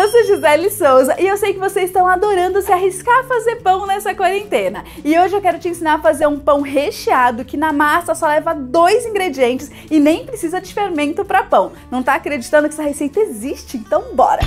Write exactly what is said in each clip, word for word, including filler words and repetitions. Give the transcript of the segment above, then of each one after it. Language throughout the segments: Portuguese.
Eu sou Gisele Souza e eu sei que vocês estão adorando se arriscar a fazer pão nessa quarentena. E hoje eu quero te ensinar a fazer um pão recheado que na massa só leva dois ingredientes e nem precisa de fermento para pão. Não tá acreditando que essa receita existe? Então bora!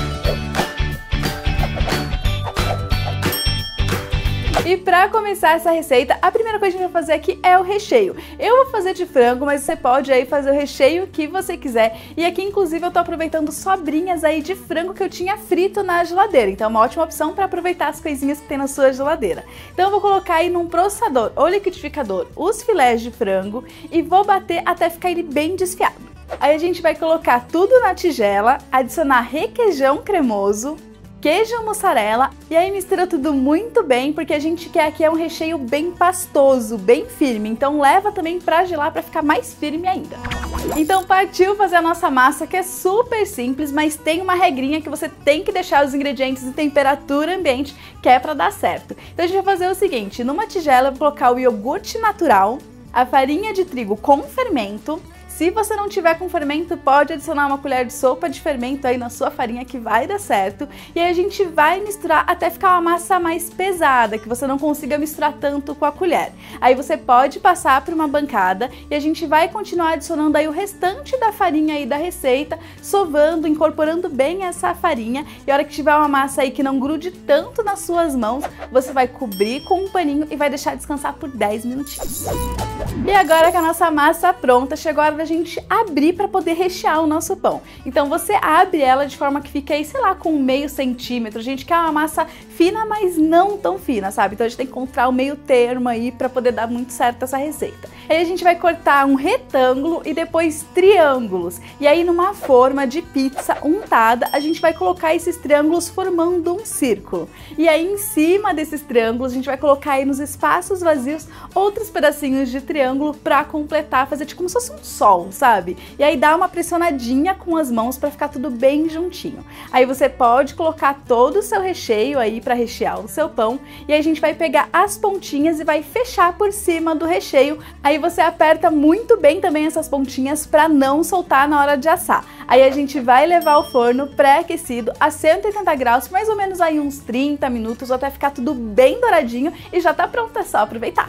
E para começar essa receita, a primeira coisa que a gente vai fazer aqui é o recheio. Eu vou fazer de frango, mas você pode aí fazer o recheio que você quiser. E aqui, inclusive, eu tô aproveitando sobrinhas aí de frango que eu tinha frito na geladeira. Então é uma ótima opção para aproveitar as coisinhas que tem na sua geladeira. Então eu vou colocar aí num processador ou liquidificador os filés de frango e vou bater até ficar ele bem desfiado. Aí a gente vai colocar tudo na tigela, adicionar requeijão cremoso, queijo mussarela e aí mistura tudo muito bem, porque a gente quer aqui é um recheio bem pastoso, bem firme, então leva também pra gelar para ficar mais firme ainda. Então partiu fazer a nossa massa, que é super simples, mas tem uma regrinha que você tem que deixar os ingredientes em temperatura ambiente, que é para dar certo. Então a gente vai fazer o seguinte, numa tigela eu vou colocar o iogurte natural, a farinha de trigo com fermento. Se você não tiver com fermento, pode adicionar uma colher de sopa de fermento aí na sua farinha que vai dar certo. E aí a gente vai misturar até ficar uma massa mais pesada, que você não consiga misturar tanto com a colher. Aí você pode passar por uma bancada e a gente vai continuar adicionando aí o restante da farinha aí da receita, sovando, incorporando bem essa farinha. E a hora que tiver uma massa aí que não grude tanto nas suas mãos, você vai cobrir com um paninho e vai deixar descansar por dez minutinhos. E agora que a nossa massa tá pronta, chegou a hora da gente abrir para poder rechear o nosso pão. Então você abre ela de forma que fique aí, sei lá, com meio centímetro. A gente quer uma massa fina, mas não tão fina, sabe? Então a gente tem que encontrar o meio termo aí para poder dar muito certo essa receita. Aí a gente vai cortar um retângulo e depois triângulos. E aí numa forma de pizza untada, a gente vai colocar esses triângulos formando um círculo. E aí em cima desses triângulos, a gente vai colocar aí nos espaços vazios outros pedacinhos de triângulo para completar, fazer tipo como se fosse um sol, sabe? E aí dá uma pressionadinha com as mãos para ficar tudo bem juntinho. Aí você pode colocar todo o seu recheio aí para rechear o seu pão e aí a gente vai pegar as pontinhas e vai fechar por cima do recheio. Aí você aperta muito bem também essas pontinhas para não soltar na hora de assar. Aí a gente vai levar ao forno pré-aquecido a cento e oitenta graus, mais ou menos aí uns trinta minutos, até ficar tudo bem douradinho e já tá pronto, é só aproveitar.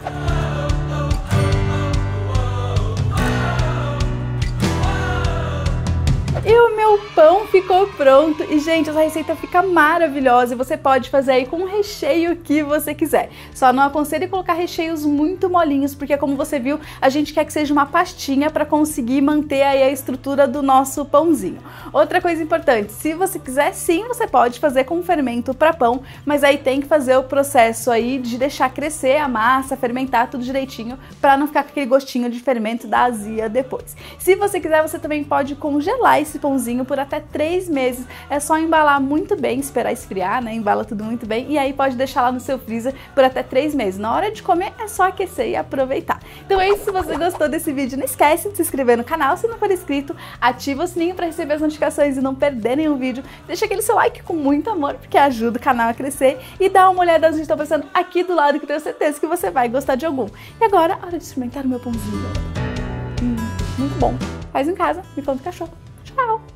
E o meu pão ficou pronto e, gente, essa receita fica maravilhosa e você pode fazer aí com o recheio que você quiser. Só não aconselho colocar recheios muito molinhos, porque como você viu, a gente quer que seja uma pastinha para conseguir manter aí a estrutura do nosso pãozinho. Outra coisa importante, se você quiser, sim, você pode fazer com fermento para pão, mas aí tem que fazer o processo aí de deixar crescer a massa, fermentar tudo direitinho, para não ficar com aquele gostinho de fermento da azia depois. Se você quiser, você também pode congelar esse pãozinho por até três meses, é só embalar muito bem, esperar esfriar, né? Embala tudo muito bem e aí pode deixar lá no seu freezer por até três meses. Na hora de comer é só aquecer e aproveitar. Então é isso, se você gostou desse vídeo, não esquece de se inscrever no canal se não for inscrito, ativa o sininho para receber as notificações e não perder nenhum vídeo, deixa aquele seu like com muito amor, porque ajuda o canal a crescer e dá uma olhada nos vídeos que estão passando aqui do lado, que eu tenho certeza que você vai gostar de algum. E agora, hora de experimentar o meu pãozinho. Hum, muito bom. Faz em casa, me conta o cachorro. Tchau!